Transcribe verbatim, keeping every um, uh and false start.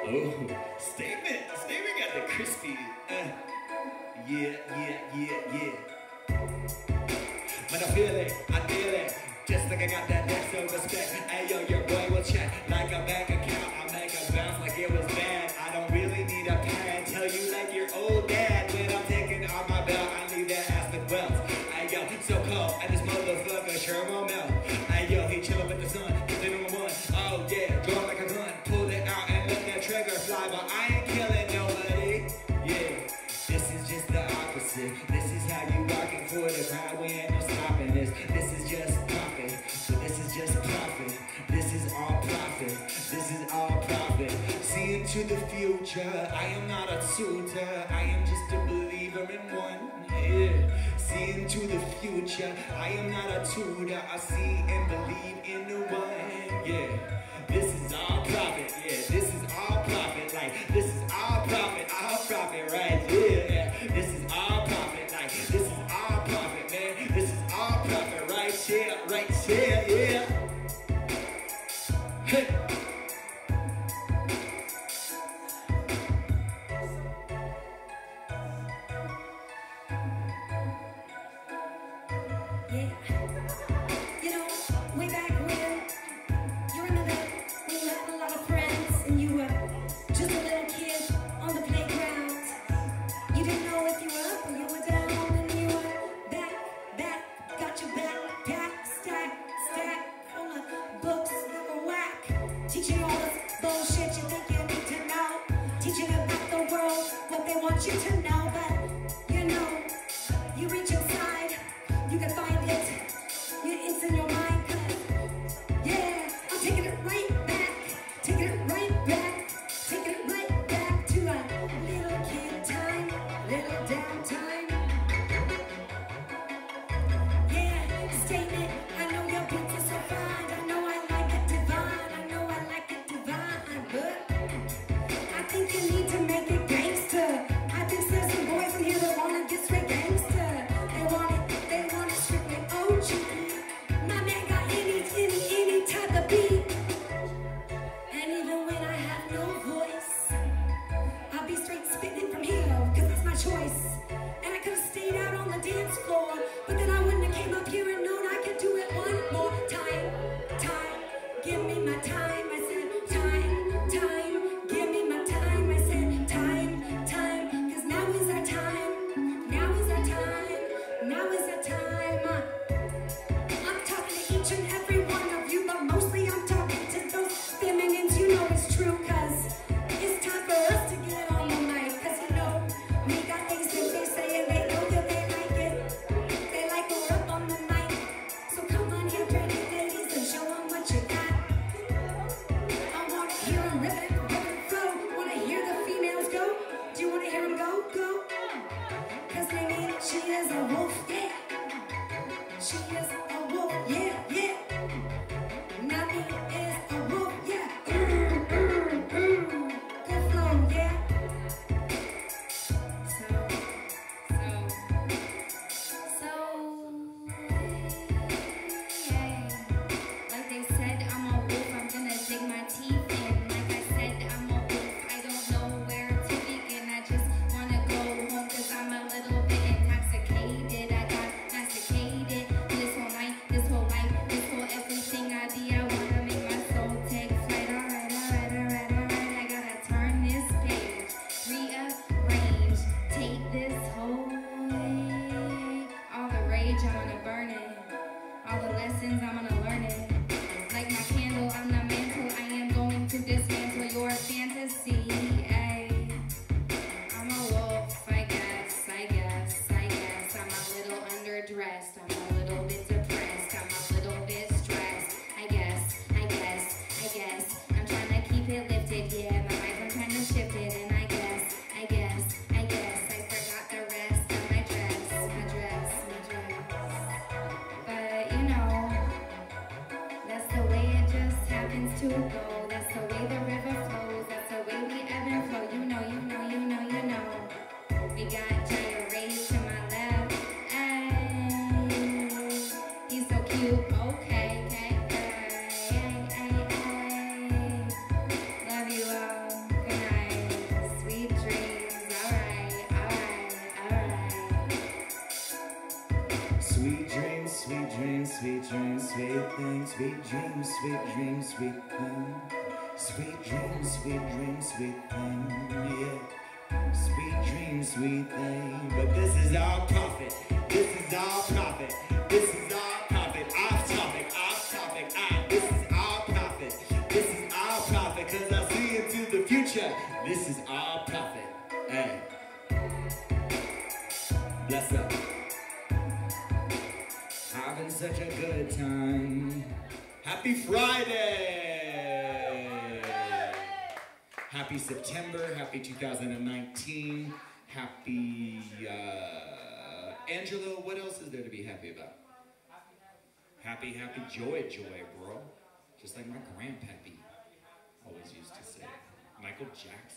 Oh, statement, statement got the crispy. Uh, yeah, yeah, yeah, yeah. When I feel it, I feel it. Just like I got that next of respect. Hey yo, your boy will check like a bank account. I make a bounce like it was bad. I don't really need a pad. Tell you like your old dad. When I'm taking off my belt, I leave that ass with wealth. Hey yo, so cold, and this motherfucker sure won't melt. Hey yo, he chillin' with the sun, he's the number one. Oh yeah, draw like a gun, pull it out and let that trigger fly. But I ain't killing nobody. Yeah, this is just the opposite. This is how you rockin' for the crowd. We ain't no stopping this. This is just profit. So this is just profit. This is all profit. This is all profit. See into the future. I am not a tutor. I am just a believer in one. Yeah. See into the future. I am not a tutor. I see and believe in the one. Yeah. This is all profit. Yeah. This is all profit. Like this is all profit. All profit right here. Yeah. This is all profit. Like this is all profit, man. This is all profit right here. Right here. Yeah. Hey. Love you all. Good night. sweet dreams, sweet dreams, sweet things, sweet dreams, sweet dreams, sweet things. Sweet dreams, sweet dreams, sweet thing, yeah. Sweet dreams, sweet thing. But this is our prophet. This is our prophet. This is our prophet. Off topic, off topic. Ah, this is our prophet. This is our prophet. Cause I see into the future. This is our prophet. Hey. Bless up. Having such a good time. Happy Friday. Happy September, happy two thousand nineteen, happy, uh, Angelo, what else is there to be happy about? Happy, happy, joy, joy, bro. Just like my grandpappy always used to say. Michael Jackson.